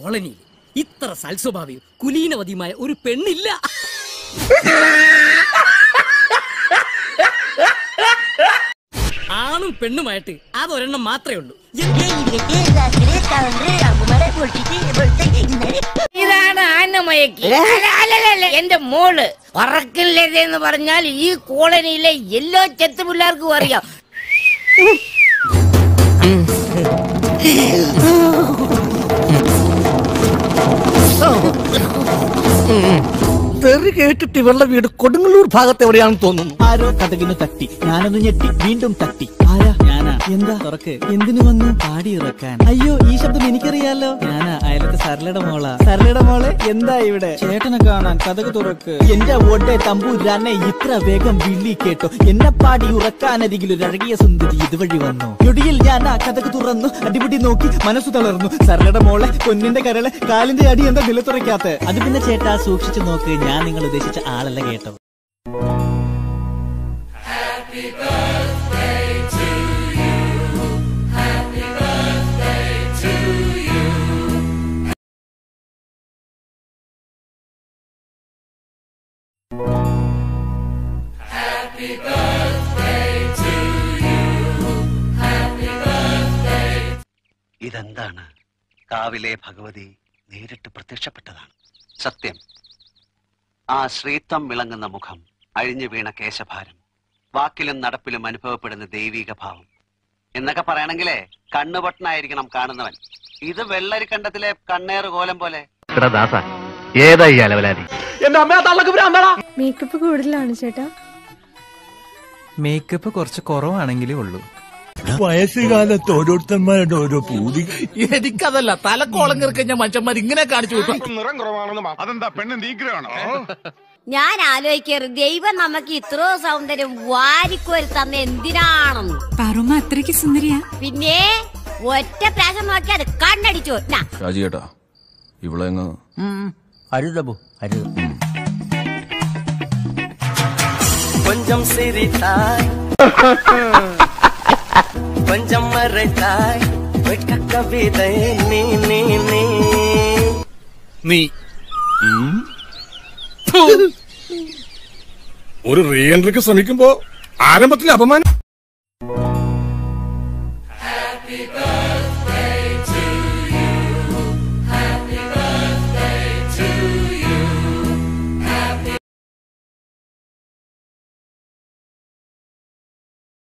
കോളനിയിൽ ഇത്ര സൽസ്വഭാവിയും കുലീനവതിയുമായ ഒരു പെണ്ണില്ല. ആണും പെണ്ണുമായിട്ട് അതൊരെണ്ണം മാത്രമേ ഉള്ളൂ. ഇതാണ് ആനമയക്ക്. എന്റെ മോള് പറക്കില്ലെന്ന് പറഞ്ഞാൽ ഈ കോളനിയിലെ എല്ലാ ചെത്തു പിള്ളേർക്കും അറിയാം. തെറി കേട്ടിട്ട് ഇവരുടെ വീട് കൊടുങ്ങല്ലൂർ ഭാഗത്ത് എവിടെയാണെന്ന് തോന്നുന്നു. ആരോ കഥകിന് തട്ടി, ഞാനൊന്ന് ഞെട്ടി, വീണ്ടും തട്ടി. ആരാ? ഞാനാ. എന്താ തുറക്ക്? എന്തിനു വന്നു? പാടി ഇറക്കാൻ. അയ്യോ, ഈ ശബ്ദം എനിക്കറിയാലോ. ഞാനാ, അയലത്തെ സരളയുടെ മോളാ. സരളയുടെ മോളെ എന്താ ഇവിടെ? ചേട്ടനെ കാണാൻ. കഥക് തുറക്ക്. എന്റെ ഓട്ടെ തമ്പൂരാനെ ഇത്ര വേഗം വിളി കേട്ടോ. എന്നെ പാടി ഉറക്കാനരികിൽ ഒരു അഴകിയ സുന്ദരി ഇതുവഴി വന്നു. ഞൊടിയിൽ ഞാൻ ആ കഥക് തുറന്നു. അടിപിടി നോക്കി മനസ്സു തളർന്നു. സരളയുടെ മോളെ, പൊന്നിന്റെ കരളെ, കാലിന്റെ അടി എന്താ നിലത്തുറയ്ക്കാത്ത? അത് പിന്നെ ചേട്ടാ സൂക്ഷിച്ചു നോക്ക്, ഞാൻ നിങ്ങൾ ഉദ്ദേശിച്ച ആളല്ല കേട്ടോ. ഇതെന്താണ്? കാവിലെ ഭഗവതി നേരിട്ട് പ്രത്യക്ഷപ്പെട്ടതാണ്. സത്യം. ആ ശ്രീത്വം വിളങ്ങുന്ന മുഖം, അഴിഞ്ഞു വീണ കേശഭാരം, വാക്കിലും നടപ്പിലും അനുഭവപ്പെടുന്ന ദൈവിക ഭാവം എന്നൊക്കെ പറയണെങ്കിലേ കണ്ണുപൊട്ടനായിരിക്കണം കാണുന്നവൻ. ഇത് വെള്ളരിക്കണ്ടത്തിലെ കണ്ണേറ് കോലം പോലെ. മേക്കപ്പ് കൂടുതലാണ് ചേട്ടാ. മേക്കപ്പ് കുറച്ച് കുറവാണെങ്കിലേ ഉള്ളൂ. വയസ്സുകാലത്ത് ഓരോരുത്തന്മാരുടെ ഓരോ പൂതി. എനിക്കതല്ല, തലക്കോളം കയറിക്കഴിഞ്ഞ മനുഷ്യന്മാർ ഇങ്ങനെ കാണിച്ചു വിട്ടു. നിറം കുറവാണെന്ന്. അതെന്താ പെണ്ണ് നീഗ്രഹാണോ? ഞാൻ ആലോചിക്കാറ് ദൈവം നമുക്ക് ഇത്രോ സൗന്ദര്യം വാരിക്കോരി തന്ന എന്തിനാണെന്ന്. പാറുമ്മ അത്രയ്ക്ക് സുന്ദരിയാ. പിന്നെ ഒറ്റ പ്രാവശ്യം നോക്കി അത് കണ്ണടിച്ചു. ഷാജിയേട്ടാ, ഇവിടെ അരുതബു അരുത്. கொஞ்சம் சிரித்தாய் கொஞ்சம் மறைத்தாய் வெட்க கவிதை நீ நீ நீ നീ ഒരു റീ എൻട്രിക്ക് ശ്രമിക്കുമ്പോ ആരംഭത്തിൽ അപമാനം.